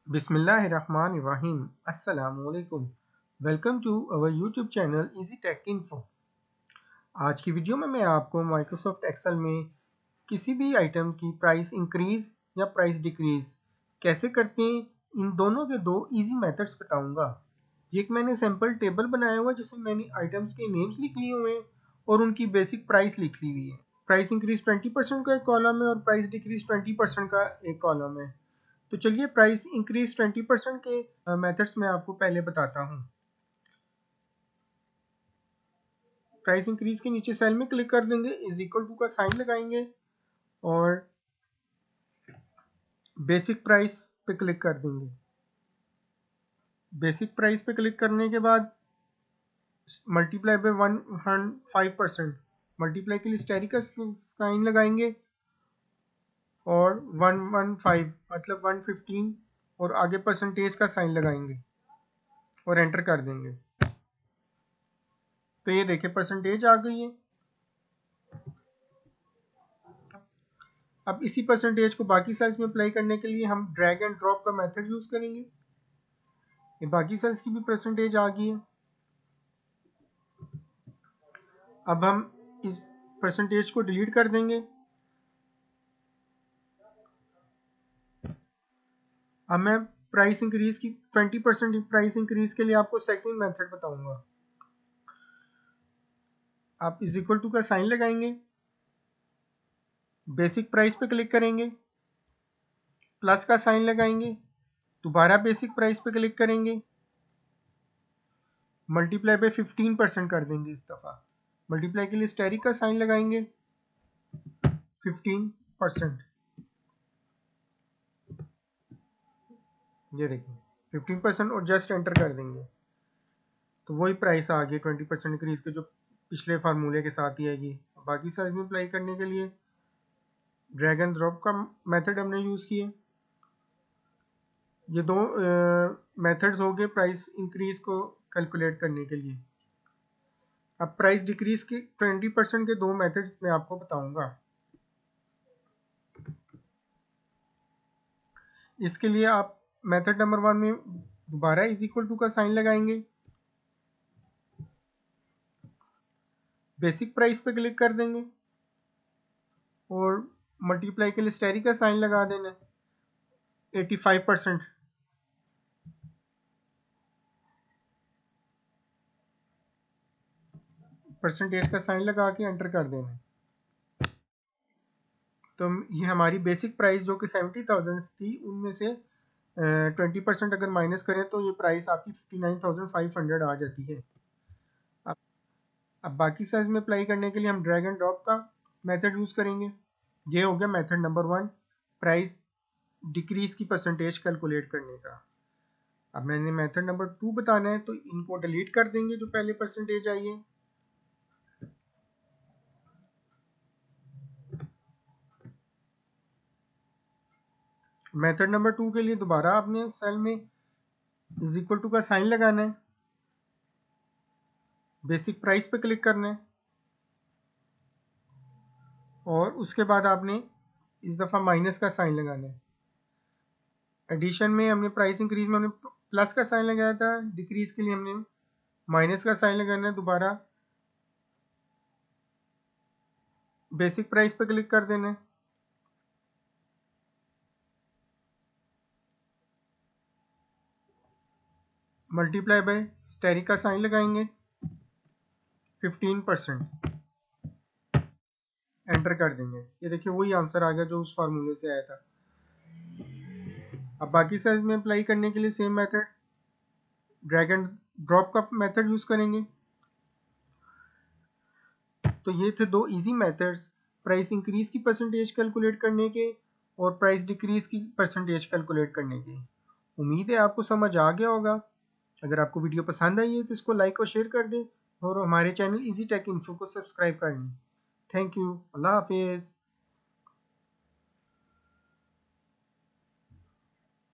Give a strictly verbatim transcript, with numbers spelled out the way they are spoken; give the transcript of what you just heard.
बिस्मिल्लाहिर्रहमानिर्रहीम। अस्सलामुअलैकुम। Welcome to our YouTube channel easy tech info. आज की वीडियो में मैं आपको माइक्रोसॉफ्ट एक्सेल में किसी भी आइटम की प्राइस इंक्रीज या प्राइस डिक्रीज कैसे करते हैं, इन दोनों के दो इजी मेथड्स बताऊंगा। ये एक मैंने सैम्पल टेबल बनाया हुआ है जिसमें मैंने आइटम्स के नेम्स लिख लिए हुए हैं और उनकी बेसिक प्राइस लिख ली हुई है। प्राइस इंक्रीज ट्वेंटी परसेंट का एक कॉलम है और प्राइस डिक्रीज ट्वेंटी परसेंट का एक कॉलम है। तो चलिए प्राइस इंक्रीज ट्वेंटी परसेंट के मेथड्स में आपको पहले बताता हूँ। प्राइस इंक्रीज के नीचे सेल में क्लिक कर देंगे, इज इक्वल टू का साइन लगाएंगे और बेसिक प्राइस पे क्लिक कर देंगे। बेसिक प्राइस पे क्लिक करने के बाद multiply by one five percent multiply के लिए स्टेरिक का साइन लगाएंगे और वन वन फाइव मतलब वन फिफ्टीन और आगे परसेंटेज का साइन लगाएंगे और एंटर कर देंगे। तो ये देखिए परसेंटेज आ गई है। अब इसी परसेंटेज को बाकी सेल्स में अप्लाई करने के लिए हम ड्रैग एंड ड्रॉप का मेथड यूज करेंगे। ये बाकी सेल्स की भी परसेंटेज आ गई है। अब हम इस परसेंटेज को डिलीट कर देंगे। अब मैं प्राइस इंक्रीज की ट्वेंटी परसेंट प्राइस इंक्रीज के लिए आपको सेकंड मेथड बताऊंगा। आप इज इक्वल टू का साइन लगाएंगे, बेसिक प्राइस पे क्लिक करेंगे, प्लस का साइन लगाएंगे, दोबारा बेसिक प्राइस पे क्लिक करेंगे, मल्टीप्लाई बाय फिफ्टीन परसेंट कर देंगे। इस दफा मल्टीप्लाई के लिए स्टेरिक का साइन लगाएंगे, फिफ्टीन परसेंट। ये देखिए फिफ्टीन परसेंट और जस्ट एंटर कर देंगे तो वही प्राइस आ गई ट्वेंटी परसेंट इंक्रीज के जो पिछले फार्मूले के साथ ही आएगी। बाकी साइज में अप्लाई करने के लिए ड्रैग एंड ड्रॉप का मेथड हमने यूज किए। ये दो मेथड्स हो गए प्राइस इंक्रीज को कैलकुलेट करने के लिए। अब प्राइस डिक्रीज के ट्वेंटी परसेंट के दो मेथड्स मैं आपको बताऊंगा। इसके लिए आप मेथड नंबर वन में दोबारा इज इक्वल टू का साइन लगाएंगे, बेसिक प्राइस पे क्लिक कर देंगे और मल्टीप्लाई के लिए स्टेरिक का साइन लगा देना एटी फाइव परसेंट। परसेंटेज का साइन लगा के एंटर कर देना। तो ये हमारी बेसिक प्राइस जो कि सेवेंटी थाउजेंड थी उनमें से ट्वेंटी परसेंट अगर माइनस करें तो ये प्राइस आपकी fifty nine thousand five hundred आ जाती है। अब, अब बाकी साइज में अप्लाई करने के लिए हम ड्रैग एंड ड्रॉप का मेथड यूज करेंगे। ये हो गया method number one, price decrease की परसेंटेज कैलकुलेट करने का। अब मैंने मेथड नंबर टू बताना है तो इनको डिलीट कर देंगे जो पहले परसेंटेज आई है। मेथड नंबर टू के लिए दोबारा आपने सेल में इज इक्वल टू का साइन लगाना है, बेसिक प्राइस पे क्लिक करना है और उसके बाद आपने इस दफा माइनस का साइन लगाना है। एडिशन में हमने प्राइस इंक्रीज में हमने प्लस का साइन लगाया था, डिक्रीज के लिए हमने माइनस का साइन लगाना है। दोबारा बेसिक प्राइस पे क्लिक कर देना है, मल्टीप्लाई बाय स्टेरिक का साइन लगाएंगे फिफ्टीन परसेंट, एंटर कर देंगे। ये देखिए वही आंसर आ गया जो उस फार्मूले से आया था। अब बाकी साइज में अप्लाई करने के लिए same method drag and drop का मेथड यूज करेंगे। तो ये थे दो इजी मेथड्स प्राइस इंक्रीज की परसेंटेज कैलकुलेट करने के और प्राइस डिक्रीज की परसेंटेज कैलकुलेट करने के। उम्मीद है आपको समझ आ गया होगा। अगर आपको वीडियो पसंद आई है तो इसको लाइक और शेयर कर दें और हमारे चैनल इजी टेक इन्फो को सब्सक्राइब कर लें। Thank you. अल्लाह हाफिज़।